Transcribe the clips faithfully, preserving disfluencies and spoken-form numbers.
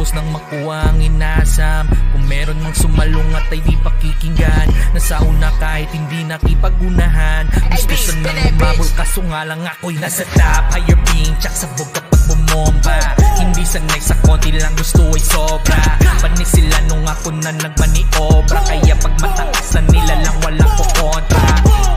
matapos nang makuha ang inasam. Kung meron mang sumalungat ay di pakikinggan. Nasa una kahit hindi nakipagunahan. Gusto sanang umabol kaso nga lang ako'y nasa top. Higher being tsak sabog kapag bumomba. Hindi sanay sa konti lang gusto ay sobra. Panis sila nung ako na nagmaniobra. Kaya pag mataas na nila lang walang kukontra.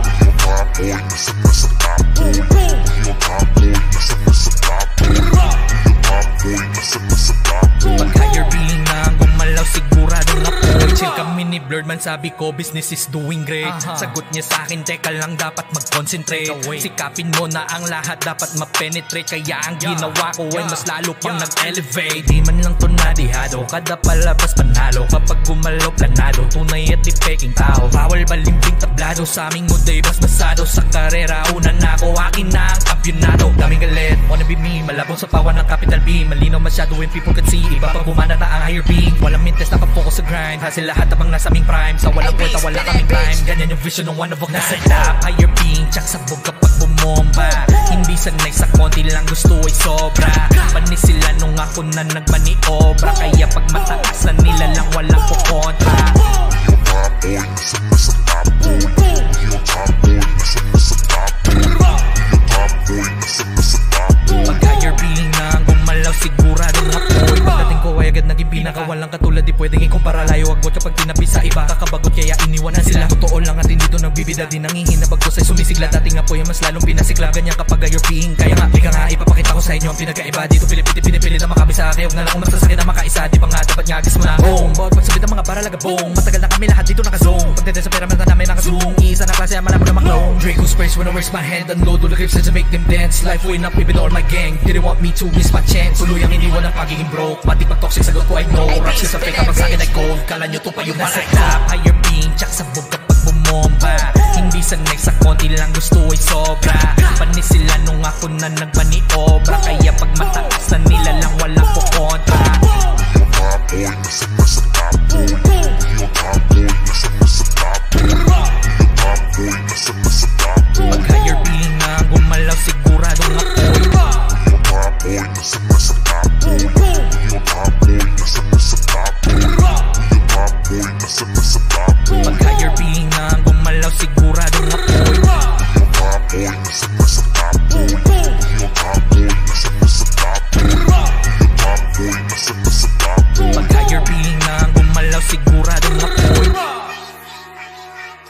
Boy, nasa nasa top boy. Yung top boy, nasa nasa top boy. Yung top boy, nasa nasa top boy. Pag higher being na ang gumalaw siguradong apoy. Chill kami ni Blurman, sabi ko business is doing great. Sagot niya sa akin, teka lang dapat mag-concentrate. Sikapin mo na ang lahat dapat ma-penetrate. Kaya ang ginawa ko ay mas lalo pang nag-elevate. Di man lang to nadihado, kada palabas panalo. Kapag gumalaw planado, tunay at di peking tao. Bawal balimbing tablado, sa aming muday mas basado. Sa karera, una na ako, akin na ang kampyonado. Daming galit, wanna be me, malabong sa pawan ng capital B. Malinaw masyado when people can see, iba pag bumanata ang higher being. Walang mintes, nakapokus sa grind, hasil lahat abang nasa aming prime. Sa walang kwenta, wala kaming time. Ganyan yung vision ng one of a kind. Nasa top, higher being, tsak sabog kapag bumomba. Hindi sanay sa konti lang gusto ay sobra. Panis sila nung ako na nagmaniobra. Kaya pag mataas na nila lang walang kukontra. Yung top boy, nasa nasa top boy. Yung top boy, nasa nasa top boy. Yung top boy, nasa nasa top boy. Pag higher being na ang gumalaw siguradong apoy. Pagdating ko ay agad naging pinaka. Walang katulad di pwedeng ikumpara. Layo agwat kapag tinapi sa iba. Kakabagot kaya iniwanan sila. Totoo lang at hindi to nagbibida. Di nangihina bagtos ay sumisigla. Dating apoy mas lalong pinasiklab. Ganyan kapag higher being. Kaya nga, ika nga ipapakita ko sa inyo ang pinagkaiba. Dito pilipiti pinipilit na makabisa. Kaya huwag na lang kung masasakit na makaisa. Di ba nga dapat nga agis mo na home. Bawat pagsabit ang mga paralaga boom. Matagal na kami lahat dito nakazone. Pagdating sa pera mata namin nakazoom. Isa na klase ang malabo na maklone. Draco's first when I raise my hand. Unload all the clips to make them dance. Life way up even all my gang. Didn't want me to miss my chance. Tuluyang iniwan ang pagiging broke. Pati pag toxic sagot ko I know. Raps ka sa fake kapag sa'kin ay gold. Kala nyo to pa yung nasa top. Higher being tsak sabog kapag bumomba. Hindi sanay sa konti lang gusto ay sobra. Panis sila nung ako na nagmaniobra. Kaya pag mataas na nila lang walang kukontra. Yung top boy, nasa nasa top boy. Yung top boy, nasa nasa top boy. Yung top boy, nasa nasa top boy. Pag higher being na ang gumalaw siguradong apoy. Yung top boy, nasa nasa top boy. Yung top boy, nasa nasa top boy. Yung top boy, nasa nasa top boy. Pag higher being na ang gumalaw siguradong apoy. Yung top boy, nasa nasa top boy. Yung top boy, nasa nasa top boy. Yung top boy, nasa nasa top boy. Pag higher being na ang gumalaw siguradong apoy.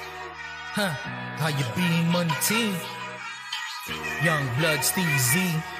Huh, how you being, Money Team? Young Blood, Steve Z.